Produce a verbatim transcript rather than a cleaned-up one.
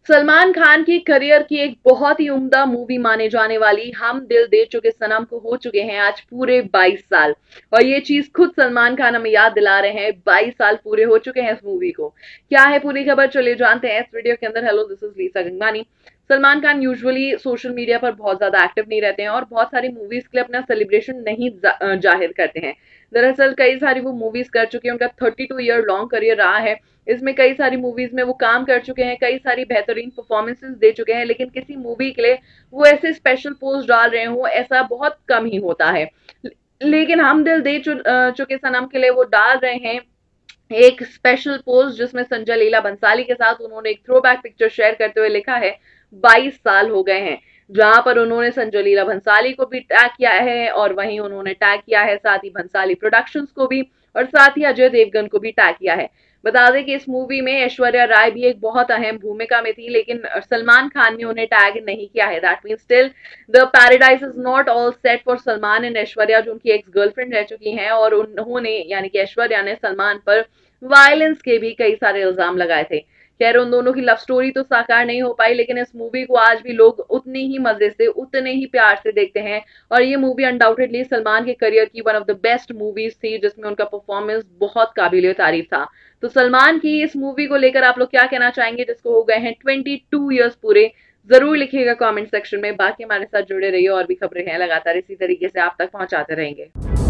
सलमान खान की करियर की एक बहुत ही उम्दा मूवी माने जाने वाली हम दिल दे चुके सनम को हो चुके हैं आज पूरे बाईस साल। और ये चीज खुद सलमान खान हमें याद दिला रहे हैं, बाईस साल पूरे हो चुके हैं इस मूवी को। क्या है पूरी खबर, चलिए जानते हैं इस वीडियो के अंदर। Hello, this is Lisa Gangwani. Salman Khan usually social media पर बहुत ज्यादा एक्टिव नहीं रहते हैं और बहुत सारी मूवीज के लिए अपना सेलिब्रेशन नहीं जा, जाहिर करते हैं। दरअसल कई सारी वो मूवीज कर चुके हैं, उनका thirty two year long career रहा है। इसमें कई सारी मूवीज में वो काम कर चुके हैं, कई सारी बेहतरीन परफॉर्मेंसेस दे चुके हैं, लेकिन किसी मूवी के लिए वो ऐसे स्पेशल पोस्ट डाल रहे हो ऐसा बहुत कम ही होता है। लेकिन हम दिल दे चु, चुके सनम के लिए वो डाल रहे हैं एक स्पेशल पोस्ट, जिसमें संजय लीला भंसाली के साथ उन्होंने एक थ्रो बैक पिक्चर शेयर करते हुए लिखा है बाईस साल हो गए हैं। जहां पर उन्होंने संजय लीला भंसाली को भी टैग किया है और वहीं उन्होंने टैग किया है साथ ही भंसाली प्रोडक्शंस को भी, और साथ ही अजय देवगन को भी टैग किया है। बता दें कि इस मूवी में ऐश्वर्या राय भी एक बहुत अहम भूमिका में थी, लेकिन सलमान खान ने उन्हें टैग नहीं किया है। That means still the paradise is not all set for Salman and Aishwarya, जो उनकी एक्स गर्लफ्रेंड रह चुकी हैं, और उन्होंने यानी कि ऐश्वर्या ने सलमान पर वायलेंस के भी कई सारे इल्जाम लगाए थे। खैर, उन दोनों की लव स्टोरी तो साकार नहीं हो पाई, लेकिन इस मूवी को आज भी लोग उतने ही मजे से, उतने ही प्यार से देखते हैं। और ये मूवी अनडाउटेडली सलमान के करियर की one of the best movies थी, जिसमें उनका परफॉर्मेंस बहुत काबिल तारीफ था। तो सलमान की इस मूवी को लेकर आप लोग क्या कहना चाहेंगे, जिसको हो गए हैं ट्वेंटी टू ईयर्स पूरे? जरूर लिखिएगा कमेंट सेक्शन में। बाकी हमारे साथ जुड़े रहिए, और भी खबरें हैं लगातार इसी तरीके से आप तक पहुंचाते रहेंगे।